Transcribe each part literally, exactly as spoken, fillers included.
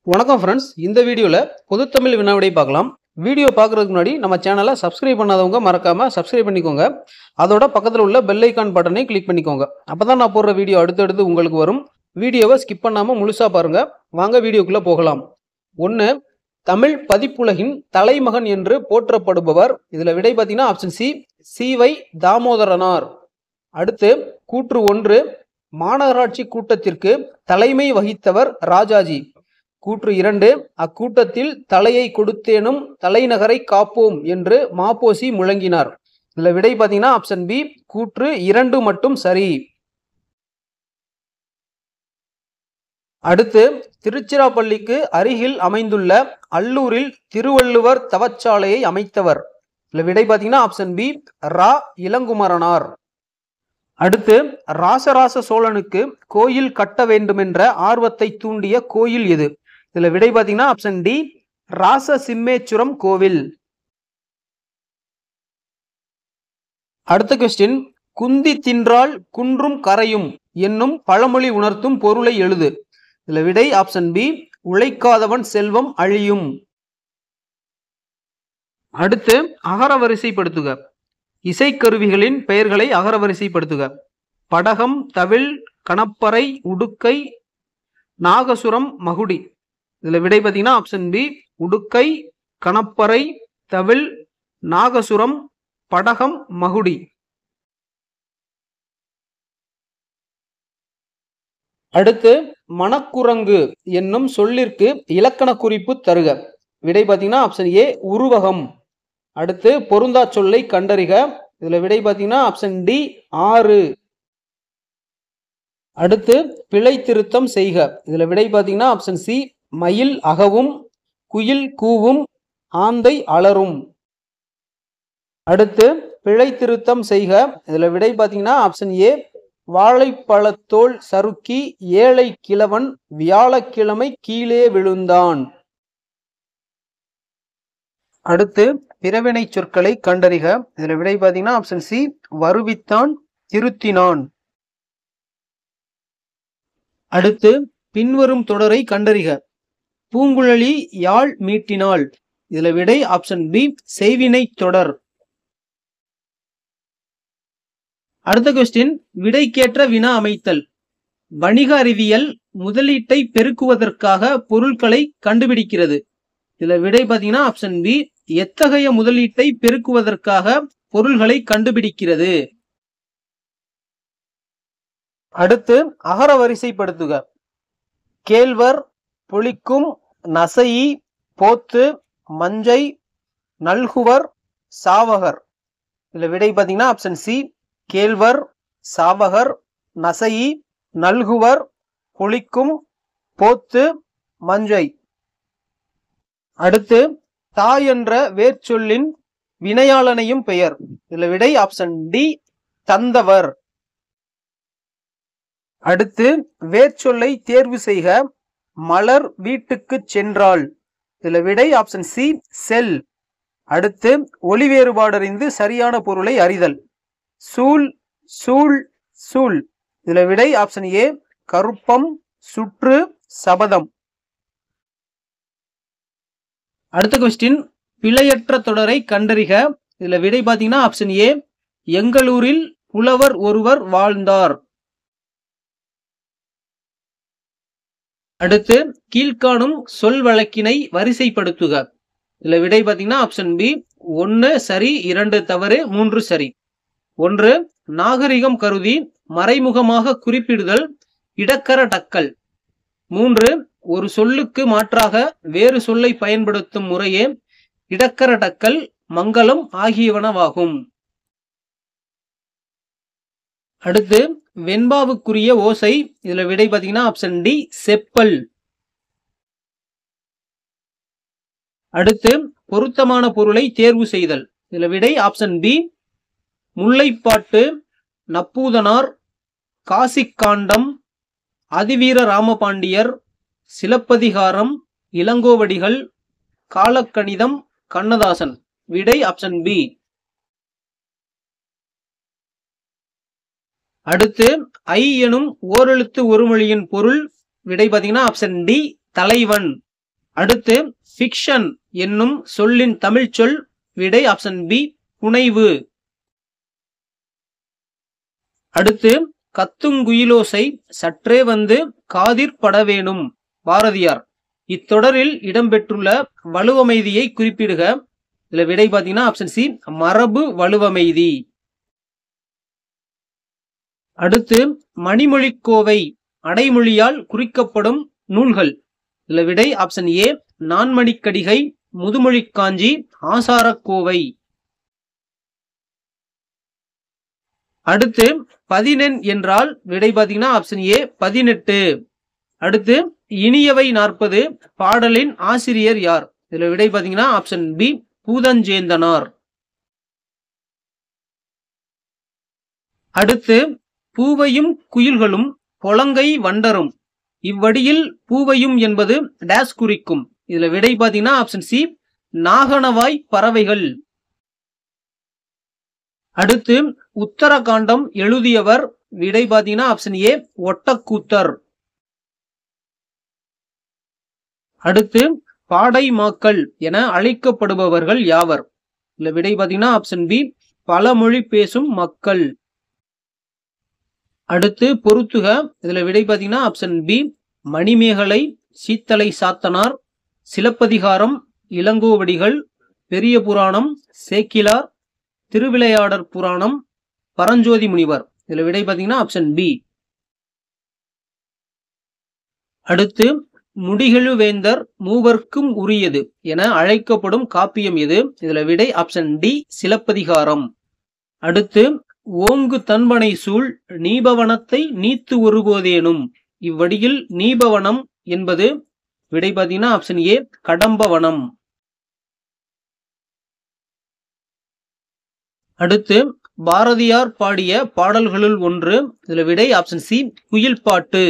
வணக்கம் ஃப்ரெண்ட்ஸ், இந்த வீடியோவில் பொதுத்தமிழ் வினாவிடை பார்க்கலாம். வீடியோ பார்க்குறதுக்கு முன்னாடி நம்ம சேனலை சப்ஸ்கிரைப் பண்ணாதவங்க மறக்காமல் சப்ஸ்கிரைப் பண்ணிக்கோங்க. அதோட பக்கத்தில் உள்ள பெல் ஐக்கான் பட்டனை கிளிக் பண்ணிக்கோங்க. அப்போ தான் நான் போடுற வீடியோ அடுத்தடுத்து உங்களுக்கு வரும். வீடியோவை ஸ்கிப் பண்ணாமல் முழுசாக பாருங்கள். வாங்க வீடியோக்குள்ளே போகலாம். ஒன்று, தமிழ் பதிப்புலகின் தலைமகன் என்று போற்றப்படுபவர். இதில் விடை பார்த்தீங்கன்னா ஆப்ஷன் சி, சிவை தாமோதரனார். அடுத்து கூற்று ஒன்று, மாநகராட்சி கூட்டத்திற்கு தலைமை வகித்தவர் ராஜாஜி. கூற்று இரண்டு, அக்கூட்டத்தில் தலையை கொடுத்தேனும் தலைநகரை காப்போம் என்று மாப்போசி முழங்கினார். இதுல விடை பார்த்தீங்கன்னா ஆப்ஷன் பி, கூற்று இரண்டு மட்டும் சரி. அடுத்து திருச்சிராப்பள்ளிக்கு அருகில் அமைந்துள்ள அல்லூரில் திருவள்ளுவர் தவச்சாலையை அமைத்தவர். இதுல விடை பார்த்தீங்கன்னா ஆப்ஷன் பி, ரா இளங்குமரனார். அடுத்து ராசராச சோழனுக்கு கோயில் கட்ட வேண்டுமென்ற ஆர்வத்தை தூண்டிய கோயில் எது? இதுல விடை பார்த்தீங்கன்னா ஆப்ஷன் டி, ராச சிம்மேச்சுரம் கோவில். அடுத்த கொஸ்டின், குந்தி தின்றால் குன்றும் கரையும் என்னும் பழமொழி உணர்த்தும் பொருளை எழுது. இதுல விடை ஆப்ஷன் பி, உழைக்காதவன் செல்வம் அழியும். அடுத்து அகரவரிசைப்படுத்துக. இசைக்கருவிகளின் பெயர்களை அகரவரிசைப்படுத்துக. படகம், தவில், கணப்பறை, உடுக்கை, நாகசுரம், மகுடி. இதுல விடை பார்த்தீங்கன்னா ஆப்ஷன் பி, உடுக்கை, கணப்பறை, தவில், நாகசுரம், படகம், மகுடி. அடுத்து மணக்குரங்கு என்னும் சொல்லிற்கு இலக்கண குறிப்பு தருக. விடை பார்த்தீங்கன்னா ஆப்ஷன் ஏ, உருவகம். அடுத்து பொருந்தா சொல்லை கண்டறிக. இதுல விடை பார்த்தீங்கன்னா ஆப்ஷன் டி, ஆறு. அடுத்து பிழை திருத்தம் செய்க. இதுல விடை பார்த்தீங்கன்னா ஆப்ஷன் சி, மயில் அகவும், குயில் கூவும், ஆந்தை அலரும். அடுத்து பிழை திருத்தம் செய்க. இதுல விடை பார்த்தீங்கன்னா ஆப்ஷன் ஏ, வாழைப்பழத்தோல் சறுக்கி ஏழை கிழவன் வியாழக்கிழமை கீழே விழுந்தான். அடுத்து பிறவினை சொற்களை கண்டறிக. இதுல விடை பார்த்தீங்கன்னா ஆப்ஷன் சி, வருவித்தான், திருத்தினான். அடுத்து பின்வரும் தொடரை கண்டறிக. பூங்குழலி யாழ் மீட்டினாள். இதுல விடை ஆப்ஷன் பி, செய்வினை தொடர். அடுத்த கொஸ்டின், விடைக்கேற்ற வினா அமைத்தல். வணிக அறிவியல் முதலீட்டை பெருக்குவதற்காக பொருட்களை கண்டுபிடிக்கிறது. இதுல விடை பார்த்தீங்கன்னா ஆப்ஷன் பி, எத்தகைய முதலீட்டை பெருக்குவதற்காக பொருள்களை கண்டுபிடிக்கிறது. அடுத்து அகரவரிசைப்படுத்துக. கேழ்வர், புளிக்கும், நசையி, போத்து, மஞ்சை, நல்குவர், சாவகர். இதுல விடை பார்த்தீங்கன்னா ஆப்ஷன் சி, கேழ்வர், சாவகர், நசையி, நல்குவர், புளிக்கும், போத்து, மஞ்சை. அடுத்து தாய் என்ற வேர்ச்சொல்லின் வினையாளனையும் பெயர். இதுல விடை ஆப்ஷன் டி, தந்தவர். அடுத்து வேர்ச்சொல்லை தேர்வு செய்க. மலர் வீட்டுக்கு சென்றாள். இதுல விடை ஆப்ஷன் சி, செல். அடுத்து ஒலி வேறுபாடறிந்து சரியான பொருளை அறிதல். சூல், சூள், சூள். இதுல விடை ஆப்ஷன் ஏ, கருப்பம், சுற்று, சபதம். அடுத்த கொஸ்டின், பிழையற்ற தொடரை கண்டறிக. இதுல விடை பார்த்தீங்கன்னா ஆப்ஷன் ஏ, எங்களூரில் புலவர் ஒருவர் வாழ்ந்தார். அடுத்து கீழ்காணும் சொல் வழக்கினை வரிசைப்படுத்துக. இதுல விடை பார்த்தீங்கன்னா ஆப்ஷன் பி, ஒன்னு சரி, இரண்டு தவறு, மூன்று சரி. ஒன்று, நாகரிகம் கருதி மறைமுகமாக குறிப்பிடுதல் இடக்கர டக்கல். மூன்று, ஒரு சொல்லுக்கு மாற்றாக வேறு சொல்லை பயன்படுத்தும் முறையே இடக்கர டக்கல், மங்களம் ஆகியவனவாகும். அடுத்து வெண்பாவுக்குரிய ஓசை. இதுல விடை பார்த்தீங்கன்னா ஆப்ஷன் டி, செப்பல். அடுத்து பொருத்தமான பொருளை தேர்வு செய்தல். இதுல விடை ஆப்ஷன் பி, முல்லைப்பாட்டு, நப்பூதனார், காசிக்காண்டம், அதிவீர ராமபாண்டியர், சிலப்பதிகாரம், இளங்கோவடிகள், காலக்கணிதம், கண்ணதாசன். விடை ஆப்ஷன் பி. அடுத்து ஐ எனும் ஓரெழுத்து ஒரு மொழியின் பொருள். விடை பார்த்தீங்கன்னா ஆப்ஷன் டி, தலைவன். அடுத்து ஃபிக்ஷன் என்னும் சொல்லின் தமிழ் சொல். விடை ஆப்ஷன் பி புனைவு. அடுத்து கத்துங்குயிலோசை சற்றே வந்து காதிற் படவேணும். பாரதியார். இத்தொடரில் இடம்பெற்றுள்ள வலுவமைதியை குறிப்பிடுக. இதுல விடை பார்த்தீங்கன்னா ஆப்ஷன் சி மரபு வலுவமைதி. அடுத்து மணிமொழிக்கோவை அடைமொழியால் குறிக்கப்படும் நூல்கள். இதுல விடை ஆப்ஷன் ஏ நான்மணிக்கடிகை, முதுமொழிக்காஞ்சி, ஆசாரக்கோவை. அடுத்து பதினெண் என்றால் விடை பார்த்தீங்கன்னா ஆப்ஷன் ஏ பதினெட்டு. அடுத்து இனியவை நாற்பது பாடலின் ஆசிரியர் யார்? இதுல விடை பார்த்தீங்கன்னா ஆப்ஷன் பி பூதஞ்சேந்தனார். அடுத்து பூவையும் குயில்களும் பொலங்கை வண்டரும் இவ்வடியில் பூவையும் என்பது டேஸ் குறிக்கும். இதுல விடை பார்த்தீங்கன்னா ஆப்ஷன் சி நாகனவாய் பறவைகள். அடுத்து உத்தரகாண்டம் எழுதியவர்? விடை பார்த்தீங்கன்னா ஆப்ஷன் ஏ ஒட்டக்கூத்தர். அடுத்து பாடை மாக்கள் என அழைக்கப்படுபவர்கள் யாவர்? இல்ல விடை பார்த்தீங்கன்னா ஆப்ஷன் பி பல மொழி பேசும் மக்கள். அடுத்து பொறுத்துக. இதுல விடை பார்த்தீங்கன்னா ஆப்ஷன் பி மணிமேகலை, சீத்தலை சாத்தனார், சிலப்பதிகாரம், இளங்கோவடிகள், பெரிய புராணம், சேக்கிலார், திருவிளையாடற் புராணம், பரஞ்சோதி முனிவர். இதுல விடை பார்த்தீங்கன்னா ஆப்ஷன் பி. அடுத்து முடிகெழுவேந்தர் மூவர்க்கும் உரியது என அழைக்கப்படும் காப்பியம் எது? இதுல விடை ஆப்ஷன் டி சிலப்பதிகாரம். அடுத்து ஓங்கு தன்பனை சூழ் நீபவனத்தை நீத்து ஒருபோதேனும் இவ்வடியில் நீபவனம் என்பது? விடை பார்த்தீங்கன்னா ஆப்ஷன் ஏ கடம்பவனம். அடுத்து பாரதியார் பாடிய பாடல்களுள் ஒன்று. இதுல விடை ஆப்ஷன் சி குயில் பாட்டு.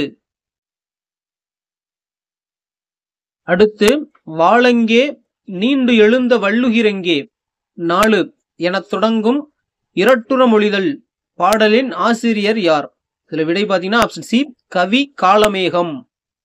அடுத்து வாளெங்கே நீண்டு எழுந்த வள்ளுகிறெங்கே நாலு எனத் தொடங்கும் இரட்டுற மொழிதல் பாடலின் ஆசிரியர் யார்? இதுல விடை பார்த்தீங்கன்னா ஆப்ஷன் சி கவி காளமேகம்.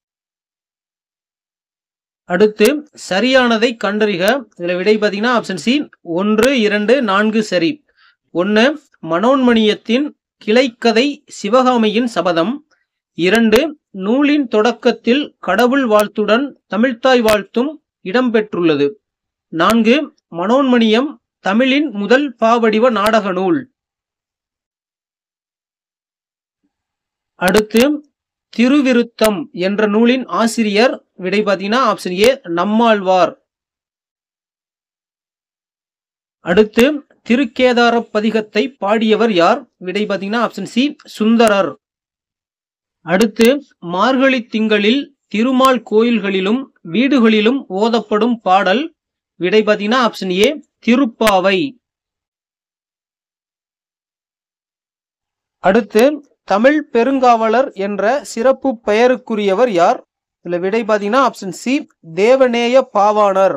அடுத்து சரியானதை கண்டறிக. இதுல விடை பார்த்தீங்கன்னா ஆப்ஷன் சி ஒன்று இரண்டு நான்கு சரி. ஒன்னு மனோன்மணியத்தின் கிளைக்கதை சிவகாமியின் சபதம். இரண்டு நூலின் தொடக்கத்தில் கடவுள் வாழ்த்துடன் தமிழ்த்தாய் வாழ்த்தும் இடம்பெற்றுள்ளது. நான்கு மனோன்மணியம் தமிழின் முதல் பாவடிவ நாடக நூல். அடுத்து திருவிருத்தம் என்ற நூலின் ஆசிரியர்? விடை பார்த்தீங்கன்னா ஆப்ஷன் ஏ நம்மாழ்வார். அடுத்து திருக்கேதார பதிகத்தை பாடியவர் யார்? விடை பார்த்தீங்கன்னா ஆப்ஷன் சி சுந்தரர். அடுத்து மார்கழி திங்களில் திருமால் கோயில்களிலும் வீடுகளிலும் ஓதப்படும் பாடல்? விடை பார்த்தீங்கன்னா ஆப்ஷன் ஏ திருப்பாவை. அடுத்து தமிழ் பெருங்காவலர் என்ற சிறப்பு பெயருக்குரியவர் யார்? இதுல விடை பார்த்தீங்கன்னா ஆப்ஷன் சி தேவநேய பாவாணர்.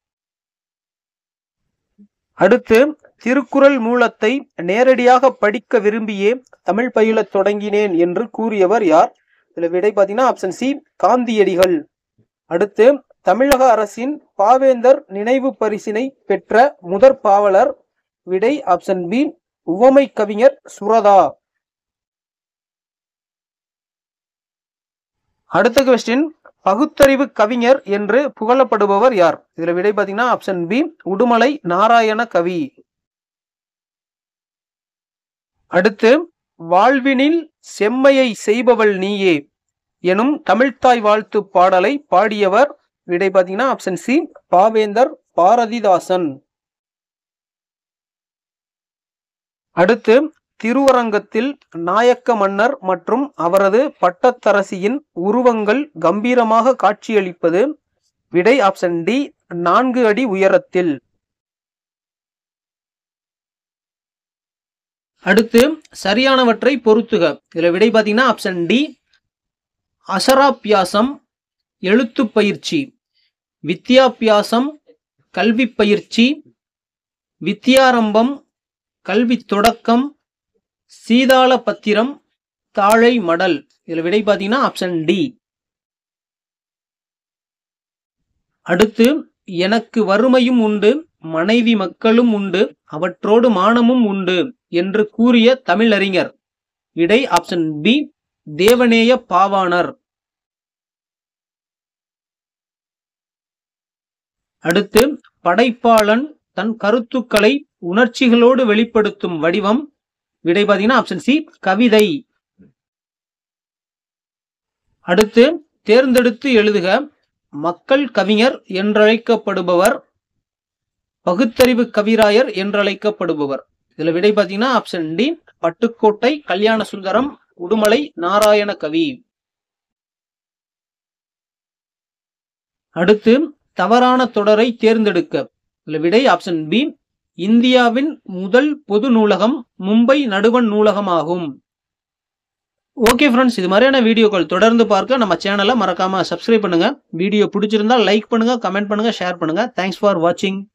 அடுத்து திருக்குறள் மூலத்தை நேரடியாக படிக்க விரும்பியே தமிழ் பயிலத் தொடங்கினேன் என்று கூறியவர் யார்? இதுல விடை பார்த்தீங்கன்னா ஆப்ஷன் சி காந்தியடிகள். அடுத்து தமிழக அரசின் பாவேந்தர் நினைவு பரிசினை பெற்ற முதற் பாவலர்? விடை ஆப்ஷன் பி உவமை கவிஞர் சுரதா. அடுத்த கொஸ்டின் பகுத்தறிவு கவிஞர் என்று புகழப்படுபவர் யார்? இதுல விடை பார்த்தீங்கன்னா ஆப்ஷன் பி உடுமலை நாராயண கவி. அடுத்து வாழ்வினில் செம்மையை செய்பவள் நீயே எனும் தமிழ்த்தாய் வாழ்த்து பாடலை பாடியவர்? விடை பார்த்தீங்கன்னா ஆப்ஷன் சி பாவேந்தர் பாரதிதாசன். அடுத்து திருவரங்கத்தில் நாயக்க மன்னர் மற்றும் அவரது பட்டத்தரசியின் உருவங்கள் கம்பீரமாக காட்சியளிப்பது? விடை ஆப்ஷன் டி நான்கு அடி உயரத்தில். அடுத்து சரியானவற்றை பொறுத்துக. இதுல விடை பார்த்தீங்கன்னா ஆப்ஷன் டி அசராபியாசம் எழுத்து பயிற்சி, வித்யாபியாசம் கல்வி பயிற்சி, வித்யாரம்பம் கல்வி தொடக்கம், சீதாள பத்திரம் தாழை மடல். இதுல விடை பார்த்தீங்கன்னா ஆப்ஷன் டி. அடுத்து எனக்கு வறுமையும் உண்டு மனைவி மக்களும் உண்டு அவற்றோடு மானமும் உண்டு என்று கூறிய தமிழறிஞர். விடை ஆப்ஷன் பி தேவநேய பாவாணர். அடுத்து படைப்பாளன் தன் கருத்துக்களை உணர்ச்சிகளோடு வெளிப்படுத்தும் வடிவம். விடை பார்த்தீங்கன்னா ஆப்ஷன் சி கவிதை. அடுத்து தேர்ந்தெடுத்து எழுதுக. மக்கள் கவிஞர் என்றழைக்கப்படுபவர், பகுத்தறிவு கவிராயர் என்றழைக்கப்படுபவர். இதுல விடை பார்த்தீங்கன்னா ஆப்ஷன் டி பட்டுக்கோட்டை கல்யாண சுந்தரம் உடுமலை நாராயண கவி. அடுத்து தவறான தொடரை தேர்ந்தெடுக்க. இதுல விடை ஆப்ஷன் பி இந்தியாவின் முதல் பொது நூலகம் மும்பை நடுவண் நூலகம் ஆகும். ஓகே ஃப்ரெண்ட்ஸ், இது மாதிரியான வீடியோக்கள் தொடர்ந்து பார்க்க நம்ம சேனலை மறக்காம சப்ஸ்கிரைப் பண்ணுங்க. வீடியோ பிடிச்சிருந்தா லைக் பண்ணுங்க, கமெண்ட் பண்ணுங்க, ஷேர் பண்ணுங்க. தேங்க்ஸ் ஃபார் வாட்சிங்.